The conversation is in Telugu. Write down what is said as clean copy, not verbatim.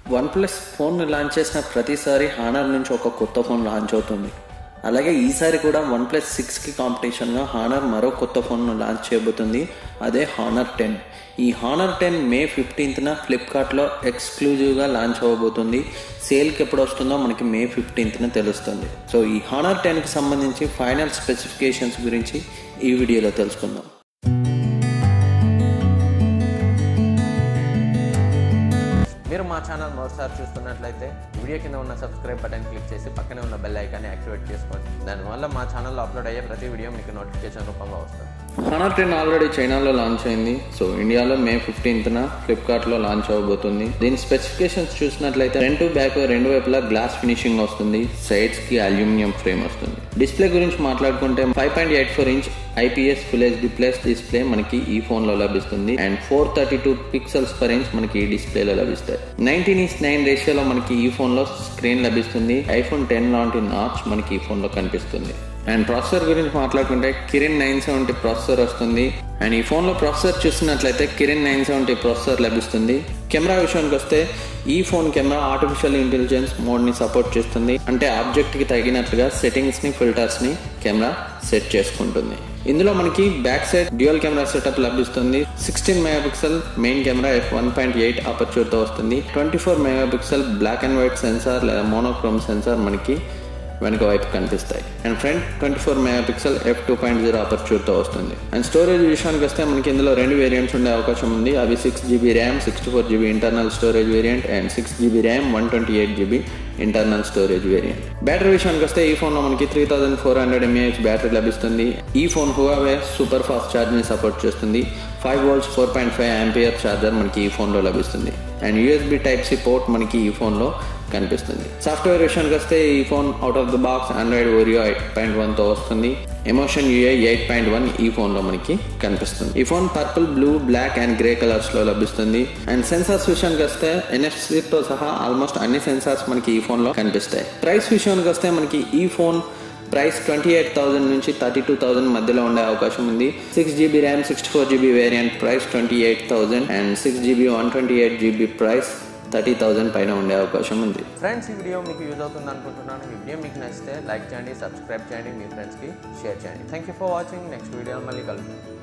వన్ ప్లస్ ఫోన్ లాంచ్ చేసిన ప్రతిసారి హానర్ నుంచి ఒక కొత్త ఫోన్ లాంచ్ అవుతుంది. అలాగే ఈసారి కూడా వన్ ప్లస్ 6కి కాంపిటీషన్గా హానర్ మరో కొత్త ఫోన్ను లాంచ్ చేయబోతుంది. అదే హానర్ 10. ఈ హానర్ 10 మే 15న ఫ్లిప్కార్ట్లో ఎక్స్క్లూజివ్గా లాంచ్ అవ్వబోతుంది. సేల్కి ఎప్పుడు వస్తుందో మనకి మే 15న తెలుస్తుంది. సో ఈ హానర్ 10కి సంబంధించి ఫైనల్ స్పెసిఫికేషన్స్ గురించి ఈ వీడియోలో తెలుసుకుందాం. మీరు మా ఛానల్ మరోసారి చూస్తున్నట్లయితే వీడియో కింద ఉన్న సబ్స్క్రైబ్ బటన్ క్లిక్ చేసి పక్కనే ఉన్న బెల్ ఐకాన్ని యాక్టివేట్ చేసుకోండి. దానివల్ల మా ఛానల్లో అప్లోడ్ అయ్యే ప్రతి వీడియో మీకు నోటిఫికేషన్ రూపంలో వస్తుంది. హానర్ 10 ఆల్రెడీ చైనాలో లాంచ్ అయింది. సో ఇండియాలో మే 15న ఫ్లిప్కార్ట్లో లాంచ్ అవ్వబోతుంది. దీని స్పెసిఫికేషన్స్ చూసినట్లయితే ఫ్రంట్ బ్యాక్ రెండు వైపులా గ్లాస్ ఫినిషింగ్ వస్తుంది. సైడ్స్ కి అల్యూమినియం ఫ్రేమ్ వస్తుంది. డిస్ప్లే గురించి మాట్లాడుకుంటే 5.84 inch IPS full HD plus display మనకి ఈ ఫోన్ లో లభిస్తుంది. అండ్ 432 పిక్సెల్స్ పర్ ఇంచ్ మనకి ఈ డిస్ప్లేలో లభిస్తాయి. 19:9 రేషియోలో మనకి ఈ ఫోన్ లో స్క్రీన్ లభిస్తుంది. iPhone 10 లాంటి నాచ్ మనకి ఈ ఫోన్ లో కనిపిస్తుంది. అండ్ ప్రాసెసర్ గురించి మాట్లాడుకుంటే Kirin 970 ప్రాసెసర్ వస్తుంది. అండ్ ఈ ఫోన్లో ప్రాసెసర్ చూసినట్లయితే Kirin 970 ప్రాసెసర్ లభిస్తుంది. కెమెరా విషయానికి వస్తే ఈ ఫోన్ కెమెరా ఆర్టిఫిషియల్ ఇంటెలిజెన్స్ మోడ్ని సపోర్ట్ చేస్తుంది. అంటే ఆబ్జెక్ట్కి తగినట్లుగా సెట్టింగ్స్ని ఫిల్టర్స్ని కెమెరా సెట్ చేసుకుంటుంది. ఇందులో మనకి back side dual camera setup లభిస్తుంది. 16 మెగాపిక్సెల్ మెయిన్ కెమెరా f1.8 అపర్చూర్తో వస్తుంది. 24 megapixel black and white sensor లేదా మోనోక్రోమ్ సెన్సార్ మనకి వెనుక వైపు కనిపిస్తాయి. అండ్ ఫ్రంట్ 24 మెగాపిక్సెల్ f2.0 అపర్చూర్తో వస్తుంది. అండ్ స్టోరేజ్ విషయానికి వస్తే మనకి ఇందులో రెండు వేరియంట్స్ ఉండే అవకాశం ఉంది. అవి 6GB RAM 64GB internal storage variant and 6GB RAM 128GB internal storage variant. Battery విషయానికి వస్తే ఈ ఫోన్లో మనకి 3400 mAh బ్యాటరీ లభిస్తుంది. ఈ ఫోన్ హువావే సూపర్ ఫాస్ట్ ఛార్జ్ని సపోర్ట్ చేస్తుంది. 5 volts 4.5 ఆంపియర్ ఛార్జర్ మనకి ఈ ఫోన్లో లభిస్తుంది. అండ్ USB Type-C పోర్ట్ మనకి ఈ ఫోన్లో కనిపిస్తుంది. సాఫ్ట్వేర్ విషయానికి వస్తే ఈ phone out of the box Android Oreo 8.1తో వస్తుంది. ఎమోషన్ UI 8.1 ఈ ఫోన్లో మనకి కనిపిస్తుంది. ఈ phone purple, blue, black and grey కలర్స్లో లభిస్తుంది. అండ్ సెన్సార్స్ విషయానికి వస్తే NFC-తో సహా ఆల్మోస్ట్ అన్ని సెన్సార్స్ మనకి ఈ ఫోన్లో కనిపిస్తాయి. ప్రైస్ విషయానికి వస్తే మనకి ఈ ఫోన్ ప్రైస్ 28,000 నుంచి 32,000 మధ్యలో ఉండే అవకాశం ఉంది. 6GB RAM 64GB variant price 28,000 and 6GB 128GB price 30,000 పైన ఉండే అవకాశం ఉంది. ఫ్రెండ్స్, ఈ వీడియో మీకు యూజ్ అవుతుంది అనుకుంటున్నాను. ఈ వీడియో మీకు నచ్చితే లైక్ చేయండి, సబ్స్క్రైబ్ చేయండి, మీ ఫ్రెండ్స్కి షేర్ చేయండి. Thank you for watching. Next video మళ్ళీ కలుద్దాం.